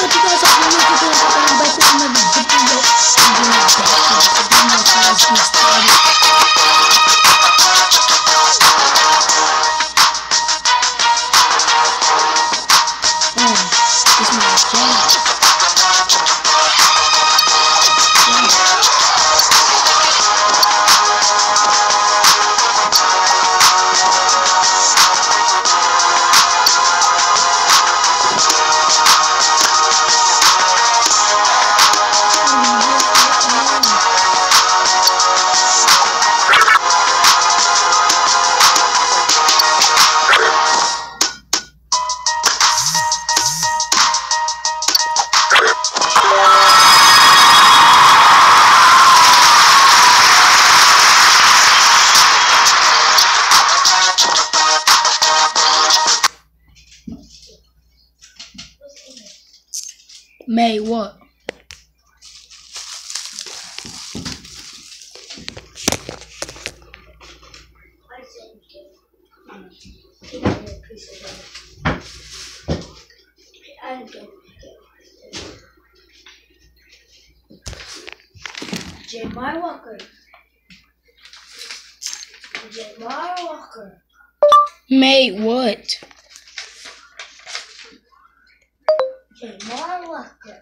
May what? J.Y. Walker. J.Y. Walker. May what? J.Y. Walker.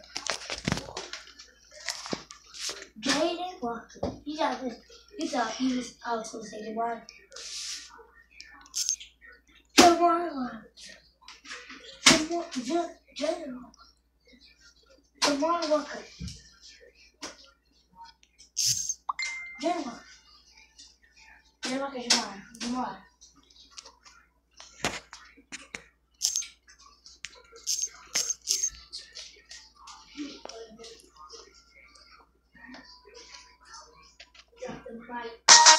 Jaden Walker. You thought he was out to say J.Y. J.Y. Walker. Jaden Walker. J.Y. Walker. Jaden Walker. Jaden Walker, J.Y. Drop the mic.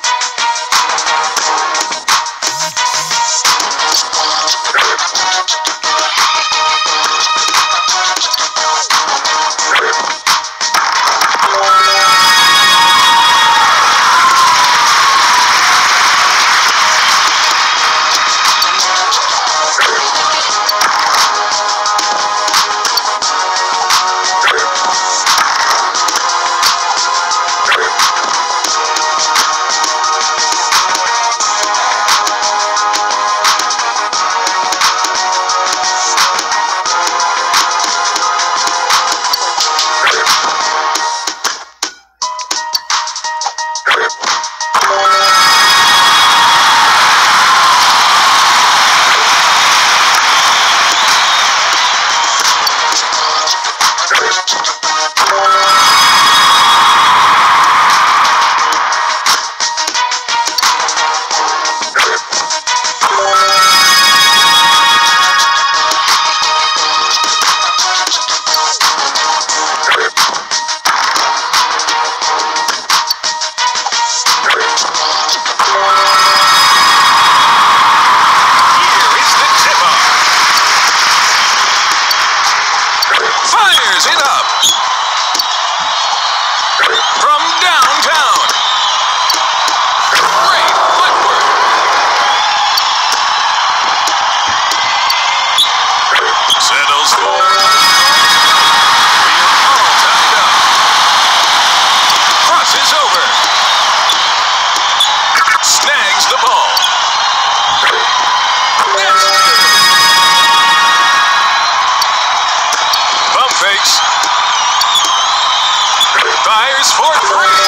Fires for three.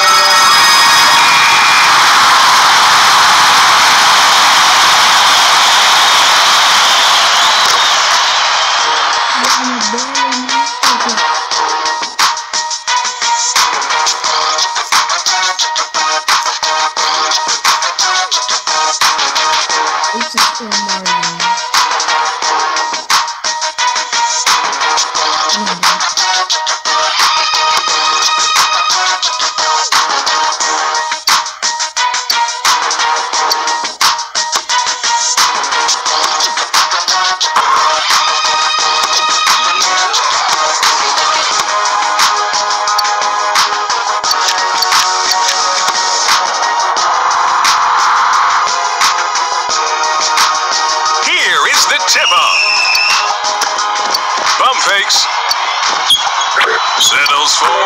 Tip-off. Bump fakes. Settles for.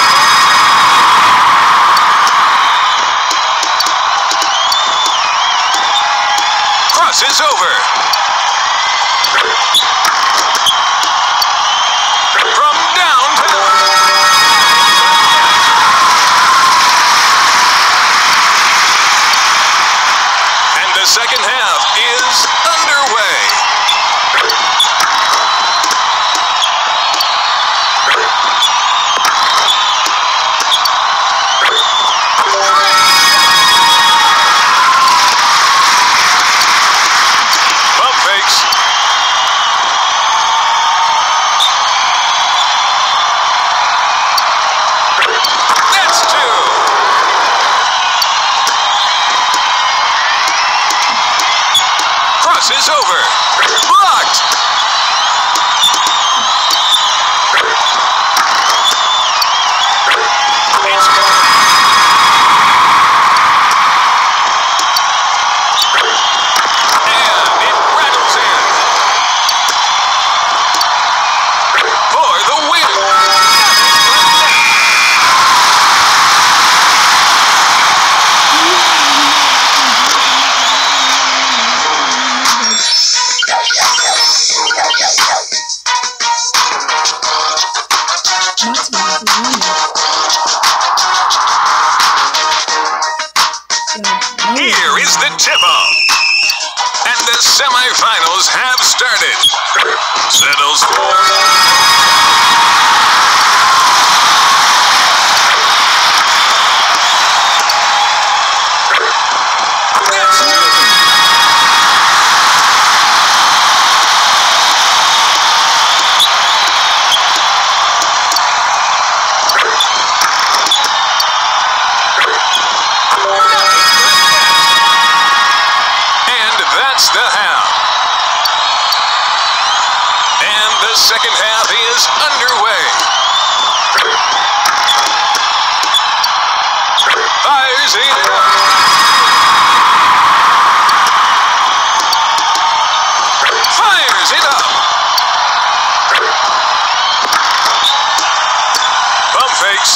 Crosses over. From downtown. And the second half is underway. Bump fakes. That's two. Crosses over. Blocked. It's good. And it rattles in. For the win. Here is the tip-off. And the semifinals have started. Settles for. That's two. And that's the half. And the second half is underway. Fires it up. Fires it up. Bump fakes.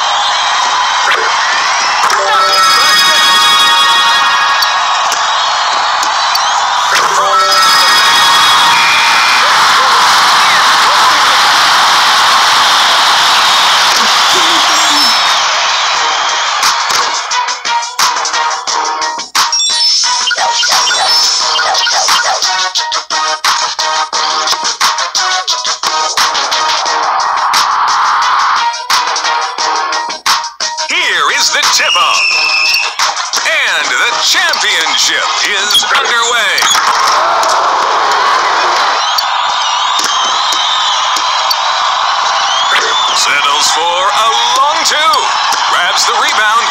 Here is the tip-off. And the championship is underway. Settles for a long two. Grabs the rebound.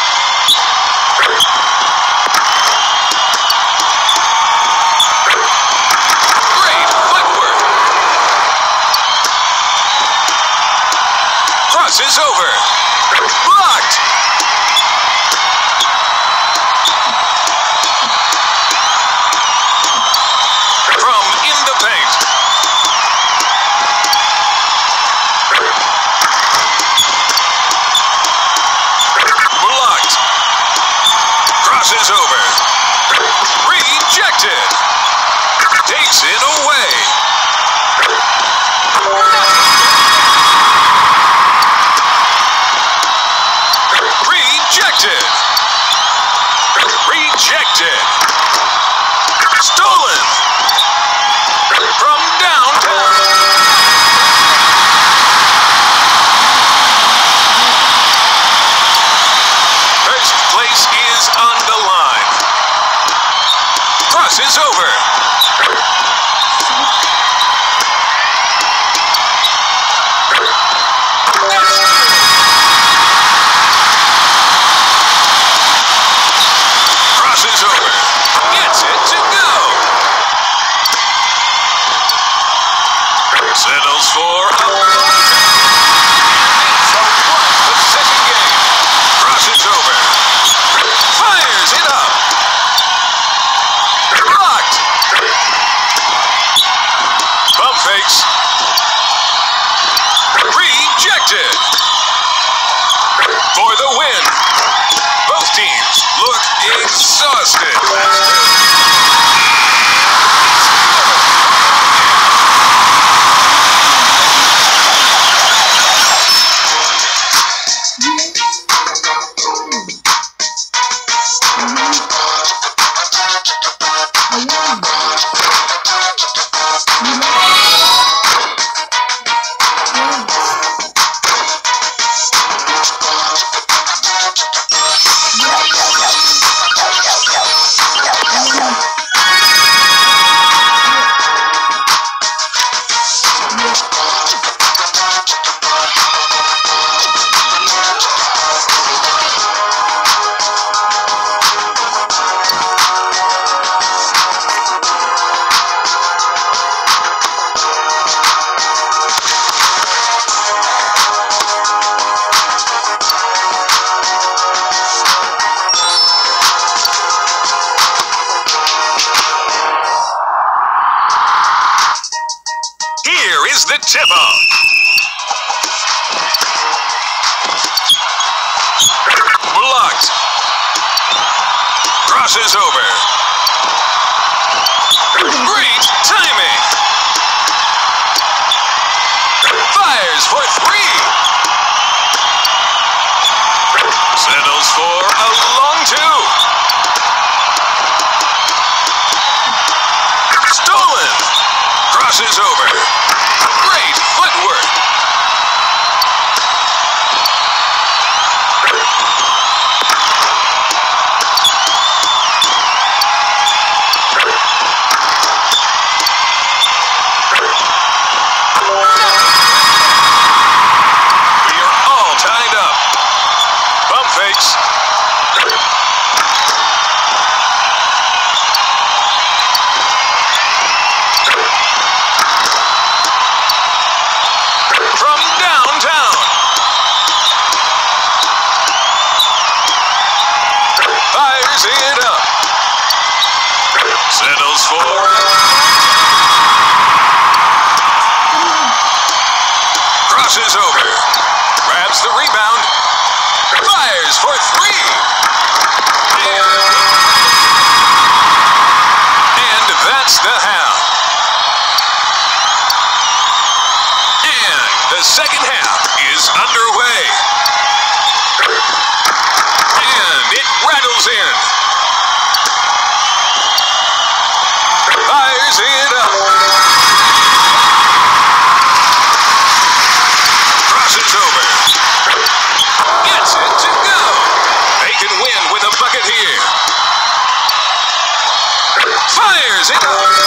Great footwork. Crosses over. Blocked. From in the paint. Blocked. Crosses over. Rejected. Takes it away. Rejected. Rejected. Stolen. From downtown. First place is on the line. Crosses over. Crosses over. Gets it to go. Settles for a it's a one-possession game. Crosses over. Fires it up. Blocked. Bump fakes. look exhausted. Here is the tip-off. Blocked. Crosses over. Great timing. Fires for three. Settles for a long two. Stolen. Crosses over. Great footwork. We are all tied up. Bump fakes. From downtown. Fires it up. Settles for. Crosses over. Grabs the rebound. Fires for three. And that's the half. And the second half is underway. And it rattles in. Fires it up. Crosses over. Gets it to go. They can win with a bucket here. Fires it up.